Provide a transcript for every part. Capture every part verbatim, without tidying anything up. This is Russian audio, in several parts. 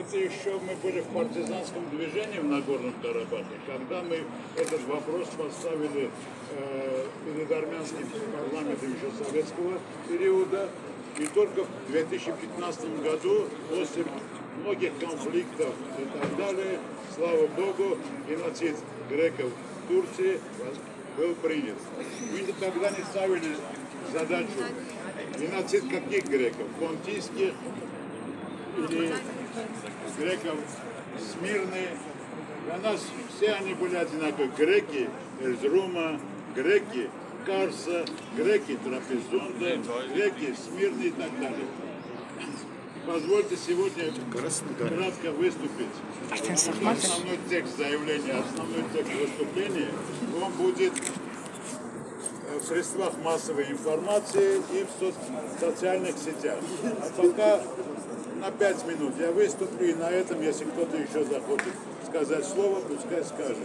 Это еще мы были в партизанском движении в Нагорном Карабахе, когда мы этот вопрос поставили э, перед армянским парламентом еще советского периода. И только в две тысячи пятнадцатом году, после многих конфликтов и так далее, слава Богу, геноцид греков в Турции был принят. Мы тогда не ставили задачу геноцид каких греков? Понтийских или греков Смирны. Для нас все они были одинаковые. Греки Эрзрума, греки Карса, греки Трапезунда, греки Смирны и так далее. Позвольте сегодня кратко выступить. Основной текст заявления, основной текст выступления, он будет в средствах массовой информации и в социальных сетях. А пока на пять минут я выступлю, и на этом, если кто-то еще захочет сказать слово, пускай скажет.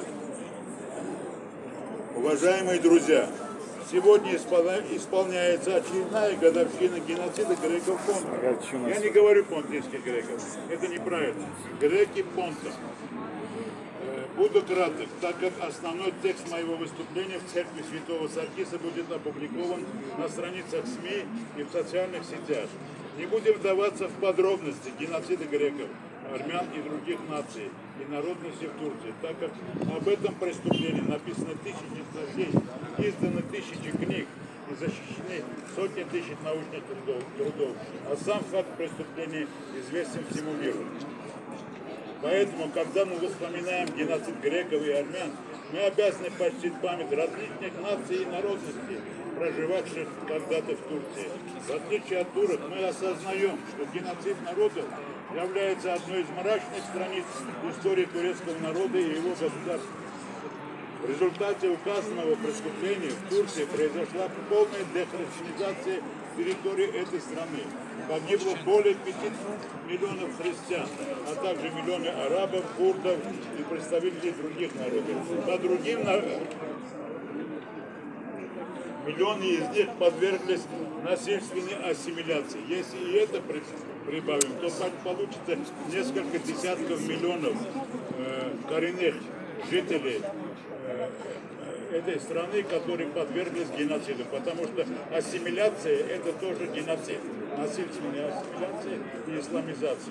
Уважаемые друзья, сегодня исполняется очередная годовщина геноцида греков Понта. Я не говорю понтийских греков, это неправильно. Греки Понта. Буду краток, так как основной текст моего выступления в церкви Святого Саркиса будет опубликован на страницах СМИ и в социальных сетях. Не будем вдаваться в подробности геноцида греков, армян и других наций и народностей в Турции, так как об этом преступлении написано тысячи статей, изданы тысячи книг и защищены сотни тысяч научных трудов, трудов, а сам факт преступления известен всему миру. Поэтому, когда мы вспоминаем геноцид греков и армян, мы обязаны почтить память различных наций и народностей, проживавших когда-то в Турции. В отличие от турок, мы осознаем, что геноцид народов является одной из мрачных страниц истории турецкого народа и его государства. В результате указанного преступления в Турции произошла полная дехристианизация территории этой страны. Погибло более пяти миллионов христиан, а также миллионы арабов, курдов и представителей других народов. По другим миллионы из них подверглись насильственной ассимиляции. Если и это прибавим, то получится несколько десятков миллионов э, коренных жителей э, этой страны, которые подверглись геноциду, потому что ассимиляция – это тоже геноцид, насильственная ассимиляция и исламизация.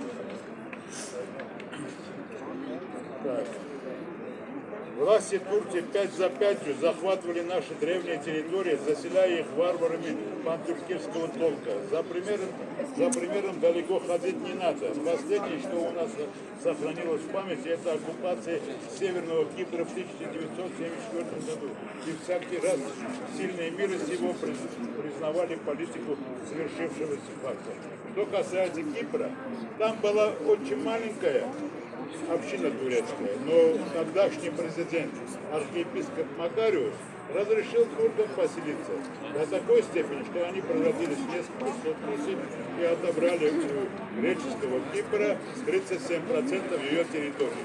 Так. Власти Турции пять за пятью захватывали наши древние территории, заселяя их варварами пантюркского толка. За примером, за примером далеко ходить не надо. Последнее, что у нас сохранилось в памяти, это оккупация Северного Кипра в тысяча девятьсот семьдесят четвёртом году. И всякий раз сильные миры сего признавали политику совершившегося факта. Что касается Кипра, там была очень маленькая община турецкая, но тогдашний президент, архиепископ Макариус, разрешил туркам поселиться до такой степени, что они превратились в несколько сот тысяч и отобрали у греческого Кипра тридцать семь процентов ее территории.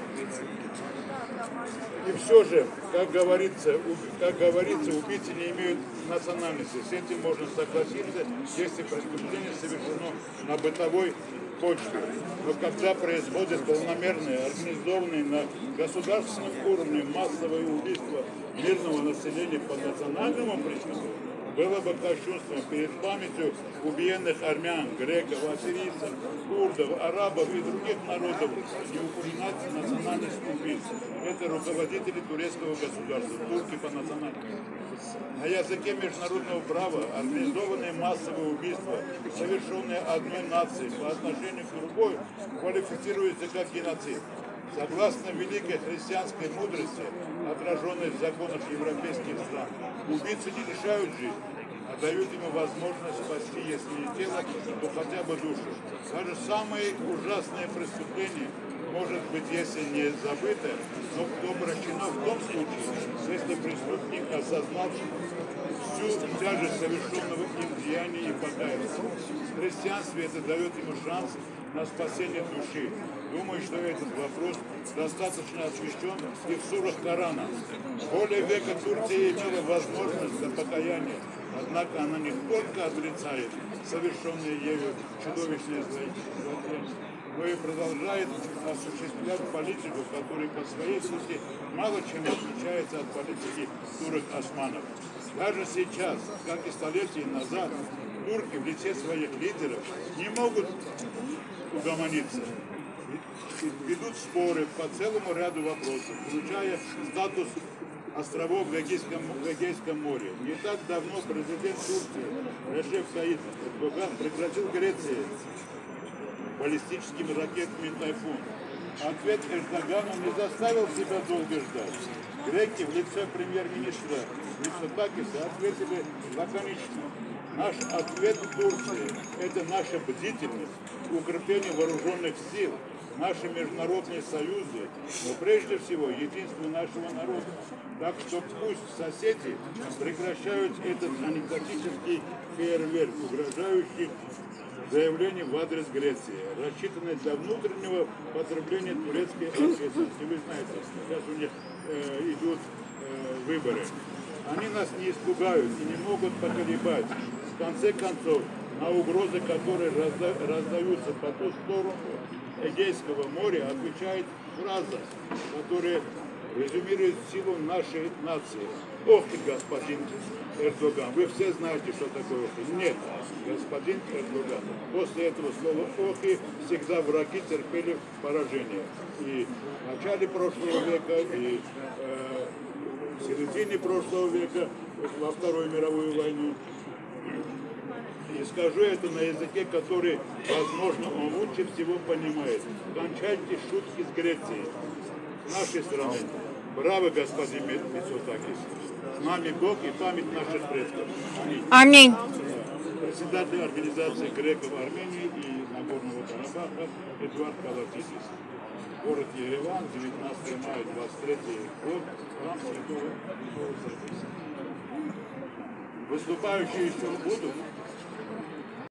И все же, как говорится, как говорится, убийцы не имеют национальности. С этим можно согласиться, если преступление совершено на бытовой почве. Но когда происходит полномерное, организованное на государственном уровне массовое убийство мирного населения по национальному признаку, было бы кощунством перед памятью убиенных армян, греков, ассирийцев, курдов, арабов и других народов не упоминать национальность убийц. Это руководители турецкого государства, турки по национальности. На языке международного права организованные массовые убийства, совершенные одной нацией по отношению к другой, квалифицируются как геноцид. Согласно великой христианской мудрости, отраженной в законах европейских стран, убийцы не лишают жизни, а дают ему возможность спасти, если не тело, то хотя бы душу. Даже самое ужасное преступление может быть, если не забыто, но обращено в том случае, если преступник осознал всю тяжесть совершенного им деяния и покаялся. В христианстве это дает ему шанс на спасение души. Думаю, что этот вопрос достаточно освещен и в сурах Корана. Более века Турция имела возможность для покаяния, однако она не только отрицает совершенные ею чудовищные злодеяния, но и который продолжает осуществлять политику, которая по своей сути мало чем отличается от политики турок-османов. Даже сейчас, как и столетия назад, турки в лице своих лидеров не могут угомониться. Ведут споры по целому ряду вопросов, включая статус островов в Эгейском, в Эгейском море. Не так давно президент Турции Реджеп Таyyip Эрдоган прекратил Греции баллистическими ракетами «Тайфун». Ответ Эрдогана не заставил себя долго ждать. Греки в лице премьер-министра Мицотакиса ответили лаконично. Наш ответ Турции – это наша бдительность, укрепление вооруженных сил, наши международные союзы, но прежде всего единство нашего народа. Так что пусть соседи прекращают этот анекдотический фейерверк, угрожающий заявлением в адрес Греции, рассчитанное для внутреннего потребления турецкой общественности. Вы знаете, сейчас у них э, идут э, выборы. Они нас не испугают и не могут поколебать. В конце концов, на угрозы, которые разда раздаются по ту сторону Эгейского моря, отвечает фраза, которая резюмирует силу нашей нации. Ох ты, господин Эрдоган, вы все знаете, что такое охи. Нет, господин Эрдоган. После этого слова охи всегда враги терпели поражение. И в начале прошлого века, и э, в середине прошлого века, во Вторую мировую войну. И скажу это на языке, который, возможно, он лучше всего понимает. Кончайте шутки с Грецией. С нашей стороны. Браво, господин Мицотакис. С нами Бог и память наших предков. Аминь. Председатель организации греков Армении и Нагорного Карабаха Эдуард Калатидис. Город Ереван, девятнадцатого мая двадцать третий год, храм Святого Сергия. Выступающие еще будут?